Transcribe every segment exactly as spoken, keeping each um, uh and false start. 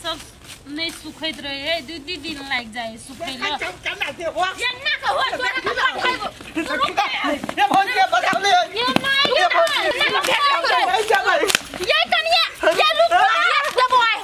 सब नहीं सुखैत रहे दू दू दिन लग जाए सुखै ल केना दे हो केना का हो तोरा का खाइबो ये भौजी बता ले ये नहीं ये भौजी ये कनिया ये लुक दे बॉय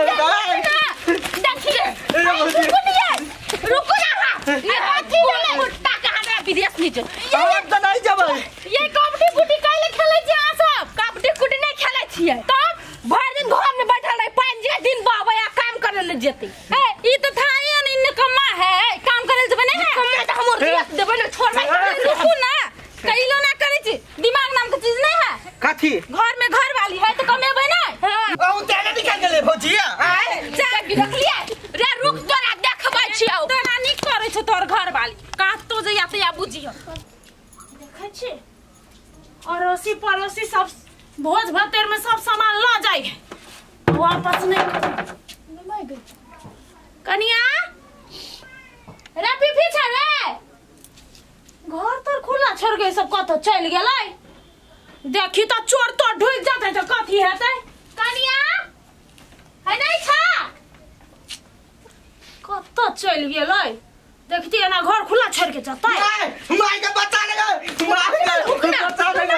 देखिए ये भौजी रुको ना ये हाथी ले कुत्ता का हमरा विदेश नीचे हम त नहीं जबै ये कबड्डी गुड्डी काले खेलै छी आ सब कबड्डी गुड्डी नहीं खेलै छियै तब भर दिन घर में बैठल रह पाँच जे दिन बाबा या काम करे ले जेते ए ई त थाई न इन कम्मा है काम करे जबे नहीं है कम्मा त हमर देख देबे न छोड़ रुकू ना कइलो ना करे छी दिमाग नाम के चीज नहीं है कथी घर में घर वाली है तो कमेबे नहीं हां ओ तेने निकाल गेले भौजी आय जा भी रख लिया रे रुक तोरा देखबै छियौ तोरा निक करे छ तोर घर वाली काट तो जइया त या बुझियो देखै छी अड़ोसी पड़ोसी सब भोज भतेर में सब सामान ला जाए वापस नहीं कनिया रे पीपी छ रे घर तर खुला छोड़ के सब कत चल गेलै देखी त चोर तो ढुक जाते त कथी हेतै कनिया है नहीं छ कत चल गेलै देखती है ना घर खुला छोड़ के जाता है माय के बता ले तुम आ गए बता ले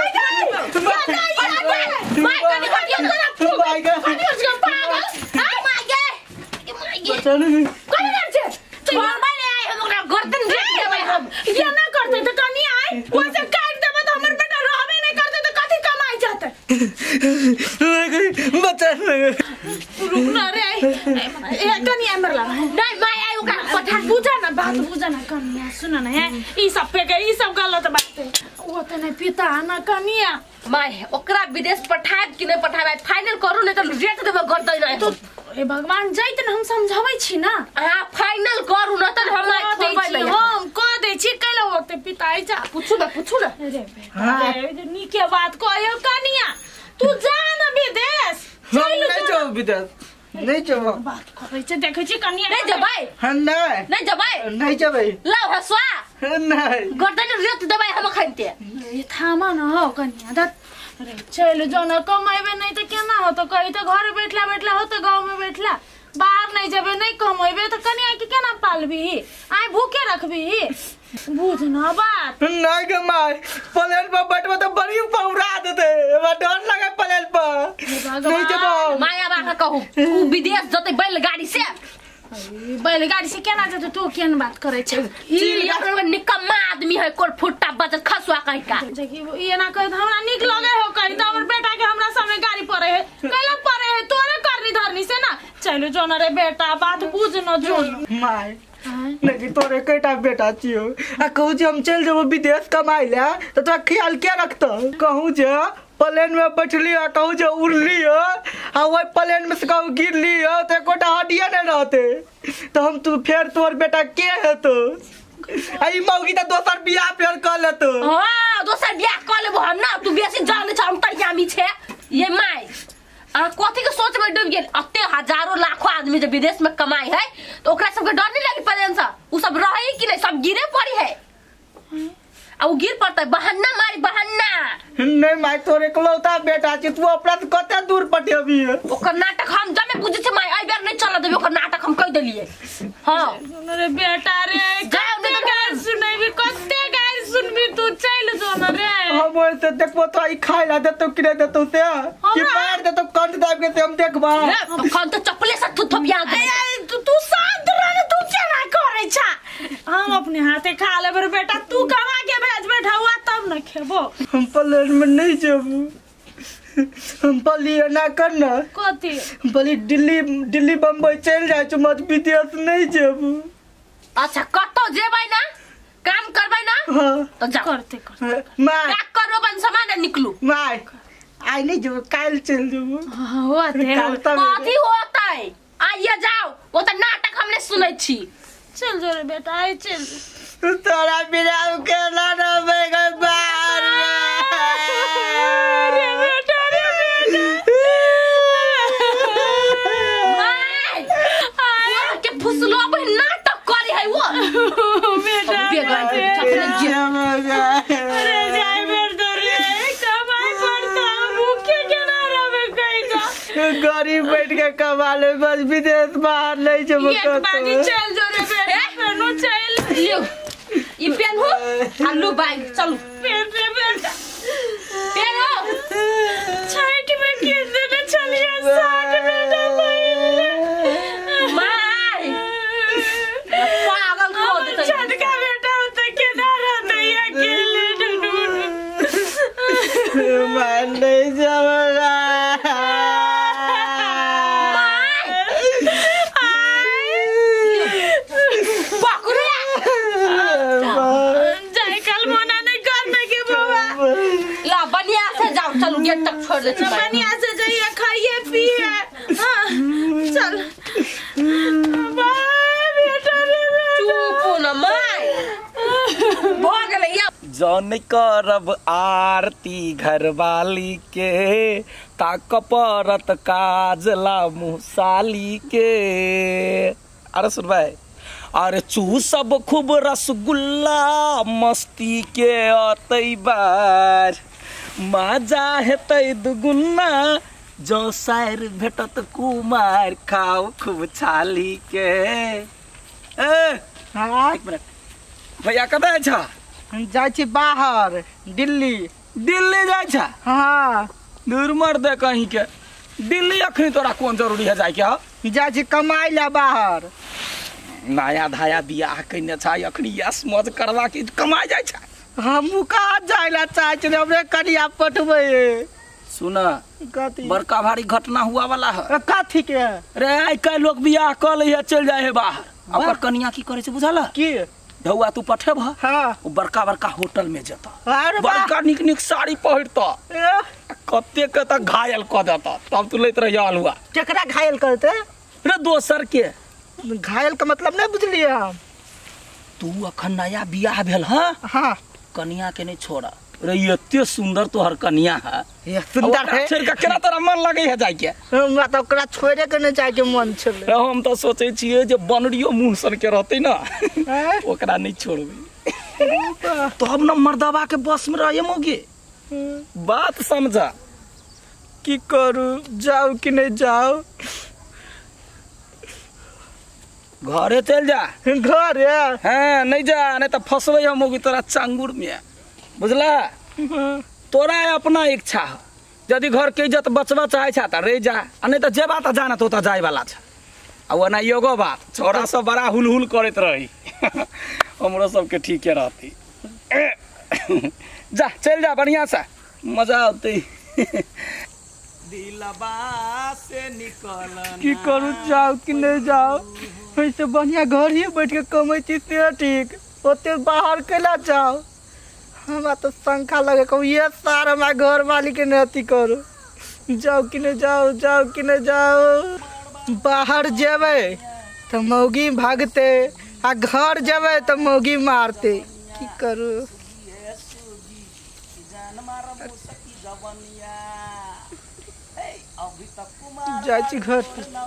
माय कनी हटियो तोरा तुम आ गए हटियो से पागल हाय माय गे माय गे बता ले कोन करछे तू घर में ले आए हम ओकरा गर्दन देख देबै हम ये ना करते त कनी आए ओसे काट देबै त हमर बेटा रहबे नहीं करते त कथि कमाई जाते बता ले रुक ना रे ए कनी हमर ला नहीं माय आए ओकरा पठा बुझा ना बात बुझा ना कनिया सुन ना है ई सब पे के ई सब गलत बात है वो त नहीं पिता ना कनिया माय ओकरा विदेश पठाब कि नहीं पठाब फाइनल करू नहीं तो रेट देबे गर्दै रहे तो ए भगवान जैत न हम समझाबै छी ना हां फाइनल करू न त हम छोड़बै नहीं हम क दे छी कैला होते पिताई जा पूछू ना पूछू ना रे बेटा नीके बात कहयो कनिया तू जा ना विदेश चल नहीं जाओ विदेश नहीं जाओ बात करै छै देखै छी कनिया नहीं जबै हां नहीं नहीं जबै नहीं जबै लाउ हसवा नहीं गर्दै रेट देबै हम खैते ये थामा न हो कनिया द अरे चल जो ना कमाइबे नहीं तो केना हो तो कहि तो घर बैठला बैठला हो तो गांव में बैठला बाहर नहीं जबे नहीं कमाइबे तो कनिया के केना पालबी आइ भूखे रखबी बुझ ना बात नहीं के माय प्लेन पर बैठबे तो बड़ी पौरा देते हमरा डर लगे प्लेन पर नहीं जब माया बा कहू तू विदेश जते बैलगाड़ी से बैलगाड़ी से केना जते तू केन बात करे छै ई अपन निकम्मा आदमी है कोल फुट्टा बजत खसवा कहि का जकी ये ना कह हमरा निक लगे हो कहि त हमर बेटा के हमरा सामने गाड़ी पड़े है कैला पड़े है तोरे करनी धरनी से ना चलो जो ना रे बेटा बात बुझ न जो माय नहीं तोरे कईटा बेटा छियो आ कहू जे हम चल जेबो विदेश कमाई ले तो तोरा ख्याल क्या रखता कहू जे प्लेन में बैठली आ कहू जे उड़ली हो आ वही प्लेन में से कहू गिरली हो तो कोटा हड्डिया नहीं रहते तो हम तू फिर तोर बेटा के हेतो आई मौगी तो दोसर बियाह फिर कर लेतो हां दोसर बियाह कर लेबो हम ना तू बेसी जाने छ हम तैयामी छे ये माय आ कथि के सोच में डूब गेल अते हजारों लाखों आदमी जे विदेश में कमाई है तो ओकरा सब के डर नहीं लगी प्लेन से उ सब रही कि नहीं सब गिरे पड़ी है आ उ गिर पड़ता बहाना मारी बहाना नहीं माय तोरे इकलौता बेटा छी तू अपना से कते दूर पटेबी ओकर नाटक हम जमे बुझे छ माय आई बेर नहीं चल देबे ओकर नाटक हम कह देलिए हां रे बेटा रे जाओ ने गाय सुनैबी कते गाय सुनबी तू चल जो ना रे हम तो देखबो तो ई खाइ ला देतो कि नहीं देतो से कि मार देतो कंठ दाब के से हम देखबा हम तो चप्पले से तू थपिया दे तू तू शांत रह तू केना करे छ हम अपने हाथे खा लेबे बेटा तू कमा के भेज बैठावा तब न खेबो हम प्लेन में नहीं जाबू हम पली ना करना कथी पली दिल्ली दिल्ली बम्बई चल जाए छ मत विदेश नहीं जाबू अच्छा कतो जेबै ना काम करबै ना हां तो जा करते कर माय पैक करो बन सामान निकलू माय आई नहीं जो काल चल जाबू हां होते कथी होतै आइए जाओ वो तो नाटक हमने सुनै छी चल जो रे बेटा आई चल तोरा बिना के ना रहबे गए बाहर रे बेटा रे बेटा माय आ के फुसलो बे नाटक करे है वो बेटा बेगन चपले जे अरे जाए बेर दो रे कमाई पड़ता भूखे के ना रहबे कहीं घर ही बैठ के कमा ले, बस विदेश बाहर नहीं जब एक बारी चल जो रे बेटा पेनो चल लियो ये पेन हो आलू बाइक चलो पेन रे बेटा पेन हो छठ में किस दिन चलिए साथ बेटा मार पागल को देता छठ का बेटा होता किधर रहता है अकेले मैं नहीं जाऊंगा। चलो गेट तक छोड़ देती हूँ बनिया से जाइए खाइए पिए हाँ चल बाय बेटा रे चुप न माय भाग ले या जौन करब आरती घरवाली के ताक परत काजला मुसाली के। अरे सुन भाई, अरे चू सब खूब रसगुल्ला मस्ती के अतई बार मजा हेतै दुगुना जो शायर भेटत कुमार खाओ खूब छाली के। ए हाँ एक मिनट भैया कतऽ छ? जाइ छी बाहर दिल्ली। दिल्ली जाइ छ? हाँ दूर मर दे कहीं के। दिल्ली अखनी तोरा कोन जरूरी है जाय के? जाइ छी कमाई ला बाहर। नया धाया बियाह कइने छ अखनी यस मौज करवा के कमाई जाइ छ। हमू कहाँ जाइला चाहे छे हमरे कनिया पटबै। सुन कथी बड़का भारी घटना हुआ वाला है। कथी के? रे आई कई लोग बियाह कर ले चल जाए है बाहर, ओकर कनिया की करे छे बुझल की? ढौआ तू पठेब हां ओ बड़का बड़का होटल में जता, बड़का निक निक साड़ी पहिरता, कते के त घायल क देता, तब तू लैत रह अलुआ। केकरा घायल करते? रे दोसर के। घायल का मतलब नहीं बुझलिए हम। तू अखन नया बियाह भेल हां हां कनिया के नहीं छोड़ा। रे इत्ते सुंदर तोहर कनिया है, ये सुंदर है छोड़ के केना तोरा मन लगे है जाय के? हमरा त ओकरा छोड़े के नहीं जाय के मन छले। हम त सोचे छिए जे बनरियो मुंह सन के रहते ना ओकरा नहीं छोड़बे। तो अब न मर्दवा के बस में रहे मोगे। बात समझा की करू, जाओ कि नहीं जाओ? घरे चल जा। घरे? हाँ नहीं जा नहीं तो फंसबे हम होगी तोरा चांगुर में, बुझला? तोरा अपना इच्छा है, यदि घर के इज्जत बचवा चाहे छा त रह जा, नहीं तो जे बात जाना तो जाए वाला छ। आ वो ना योगो बात छोरा सब बड़ा हुलहुल करत रही हमरो सबके ठीके रहती। जा चल जा बढ़िया से मजा आती। दिलबा से निकल की करू, जाओ कि नहीं जाओ? ऐसे बढ़िया घर ही बैठ के कमाई छी से ठीक, ओते बाहर केला जाओ? हमरा तो शंका लगे कहूँ ये सार हमारा घर वाली के नती करू। जाओ कि नहीं जाओ, जाओ कि नहीं जाओ? बाहर जेबे तो मौगी भागते, आ घर जेबे तो मौगी मारते, की करू? जाइ छी घर।